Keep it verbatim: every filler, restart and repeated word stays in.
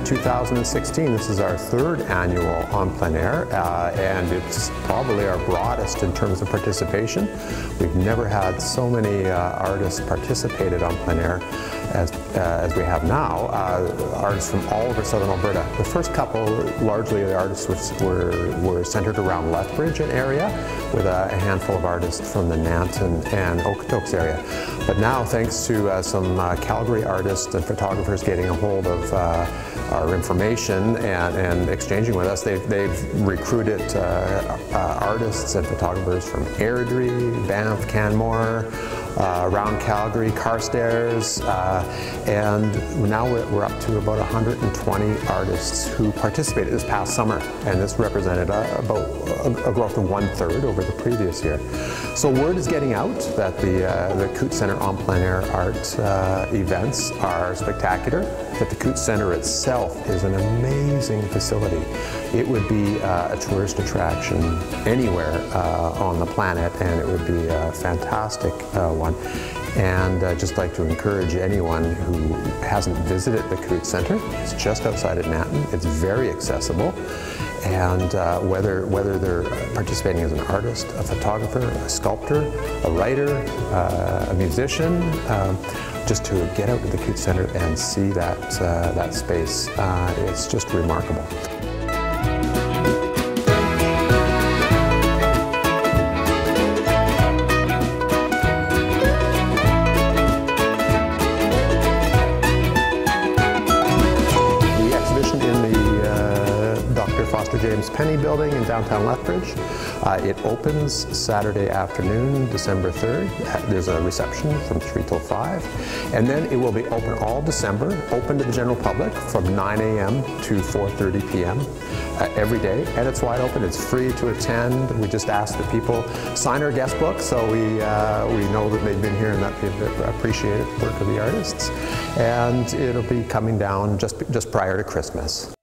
two thousand sixteen. This is our third annual On Plein Air, uh, and it's probably our broadest in terms of participation. We've never had so many uh, artists participated on Plein Air as, uh, as we have now, uh, artists from all over southern Alberta. The first couple, largely the artists were, were centered around Lethbridge area, with a handful of artists from the Nanton and Okotoks area. But now, thanks to uh, some uh, Calgary artists and photographers getting a hold of uh, our information and, and exchanging with us, they've, they've recruited uh, uh, artists and photographers from Airdrie, Banff, Canmore, uh, around Calgary, Carstairs, uh, and now we're, we're up to about one hundred twenty artists who participated this past summer, and this represented uh, about a, a growth of one-third over the previous year. So word is getting out that the, uh, the Coutts Centre On Plein Air art uh, events are spectacular, that the Coutts Centre itself is an amazing facility. It would be uh, a tourist attraction anywhere uh, on the planet, and it would be a fantastic uh, one. And I'd just like to encourage anyone who hasn't visited the Coutts Centre. It's just outside of Nanton. It's very accessible. And uh, whether, whether they're participating as an artist, a photographer, a sculptor, a writer, uh, a musician, um, just to get out to the Coutts Centre and see that, uh, that space, uh, it's just remarkable. Foster James Penny Building in downtown Lethbridge. Uh, it opens Saturday afternoon, December third. There's a reception from three till five. And then it will be open all December, open to the general public from nine A M to four thirty P M Uh, every day. And it's wide open. It's free to attend. We just ask that people sign our guest book so we, uh, we know that they've been here and that they've appreciated the work of the artists. And it'll be coming down just, just prior to Christmas.